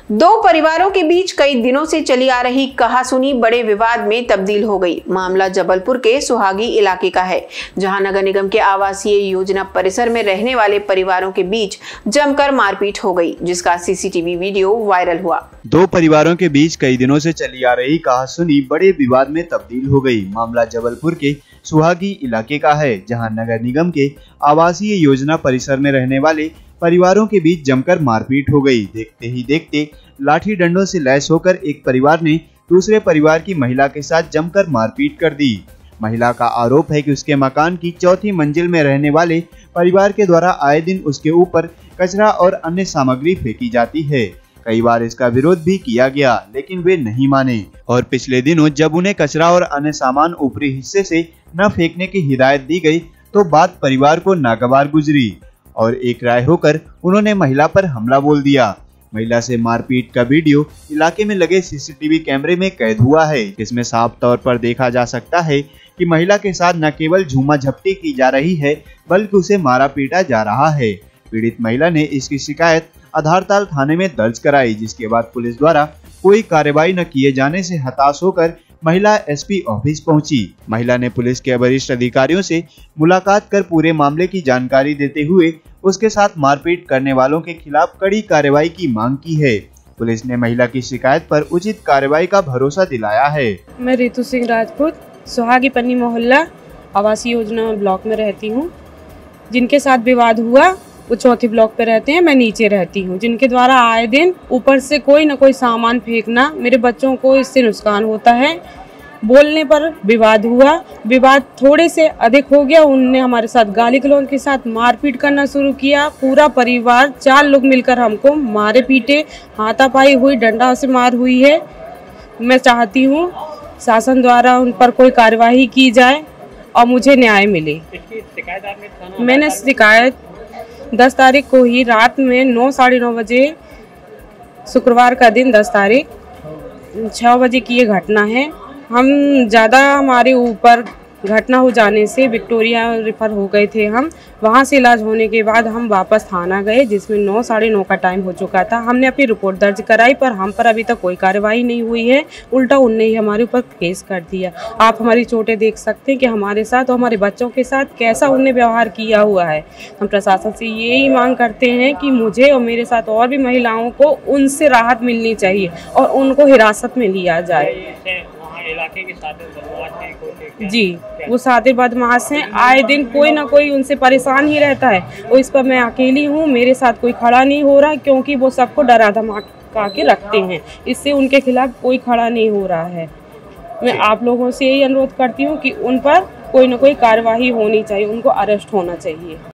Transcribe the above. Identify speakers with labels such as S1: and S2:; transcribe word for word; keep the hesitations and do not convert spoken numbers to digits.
S1: दो परिवारों के बीच कई दिनों से चली आ रही कहासुनी बड़े विवाद में तब्दील हो गई। मामला जबलपुर के सुहागी इलाके का है, जहां नगर निगम के आवासीय योजना परिसर में रहने वाले परिवारों के बीच जमकर मारपीट हो गई, जिसका सीसीटीवी वीडियो वायरल हुआ।
S2: दो परिवारों के बीच कई दिनों से चली आ रही कहासुनी बड़े विवाद में तब्दील हो गई। मामला जबलपुर के सुहागी इलाके का है, जहां नगर निगम के आवासीय योजना परिसर में रहने वाले परिवारों के बीच जमकर मारपीट हो गई। देखते ही देखते लाठी डंडों से लैस होकर एक परिवार ने दूसरे परिवार की महिला के साथ जमकर मारपीट कर दी। महिला का आरोप है कि उसके मकान की चौथी मंजिल में रहने वाले परिवार के द्वारा आए दिन उसके ऊपर कचरा और अन्य सामग्री फेंकी जाती है। कई बार इसका विरोध भी किया गया, लेकिन वे नहीं माने और पिछले दिनों जब उन्हें कचरा और अन्य सामान ऊपरी हिस्से से न फेंकने की हिदायत दी गई तो बात परिवार को नागवार गुजरी और एक राय होकर उन्होंने महिला पर हमला बोल दिया। महिला से मारपीट का वीडियो इलाके में लगे सीसीटीवी कैमरे में कैद हुआ है, जिसमें साफ तौर पर देखा जा सकता है कि महिला के साथ न केवल झूमा झपटी की जा रही है, बल्कि उसे मारा पीटा जा रहा है। पीड़ित महिला ने इसकी शिकायत आधारताल थाने में दर्ज कराई, जिसके बाद पुलिस द्वारा कोई कार्रवाई न किए जाने से हताश होकर महिला एसपी ऑफिस पहुंची। महिला ने पुलिस के वरिष्ठ अधिकारियों से मुलाकात कर पूरे मामले की जानकारी देते हुए उसके साथ मारपीट करने वालों के खिलाफ कड़ी कार्रवाई की मांग की है। पुलिस ने महिला की शिकायत पर उचित कार्रवाई का भरोसा दिलाया है।
S3: मैं रितु सिंह राजपूत सुहागी पन्नी मोहल्ला आवासीय योजना ब्लॉक में रहती हूँ। जिनके साथ विवाद हुआ वो चौथी ब्लॉक पे रहते हैं, मैं नीचे रहती हूँ। जिनके द्वारा आए दिन ऊपर से कोई ना कोई सामान फेंकना, मेरे बच्चों को इससे नुकसान होता है। बोलने पर विवाद हुआ, विवाद थोड़े से अधिक हो गया। उनने हमारे साथ गाली गलौज के साथ मारपीट करना शुरू किया। पूरा परिवार चार लोग मिलकर हमको मारे पीटे, हाथापाई हुई, डंडा से मार हुई है। मैं चाहती हूँ शासन द्वारा उन पर कोई कार्यवाही की जाए और मुझे न्याय मिले। मैंने शिकायत दस तारीख को ही रात में नौ साढ़े नौ बजे, शुक्रवार का दिन दस तारीख छः बजे की ये घटना है। हम ज़्यादा हमारे ऊपर घटना हो जाने से विक्टोरिया रेफर हो गए थे। हम वहाँ से इलाज होने के बाद हम वापस थाना गए, जिसमें नौ साढ़े नौ का टाइम हो चुका था। हमने अपनी रिपोर्ट दर्ज कराई, पर हम पर अभी तक कोई कार्रवाई नहीं हुई है। उल्टा उनने ही हमारे ऊपर केस कर दिया। आप हमारी चोटें देख सकते हैं कि हमारे साथ और हमारे बच्चों के साथ कैसा उनने व्यवहार किया हुआ है। हम प्रशासन से यही मांग करते हैं कि मुझे और मेरे साथ और भी महिलाओं को उनसे राहत मिलनी चाहिए और उनको हिरासत में लिया जाए।
S4: इलाके के सादे बदमाश हैं
S3: जी, वो सादे बदमाश हैं। आए दिन कोई ना कोई उनसे परेशान ही रहता है और इस पर मैं अकेली हूँ। मेरे साथ कोई खड़ा नहीं हो रहा, क्योंकि वो सबको डरा धमका के रखते हैं। इससे उनके खिलाफ कोई खड़ा नहीं हो रहा है। मैं आप लोगों से यही अनुरोध करती हूँ कि उन पर कोई ना कोई कार्यवाही होनी चाहिए, उनको अरेस्ट होना चाहिए।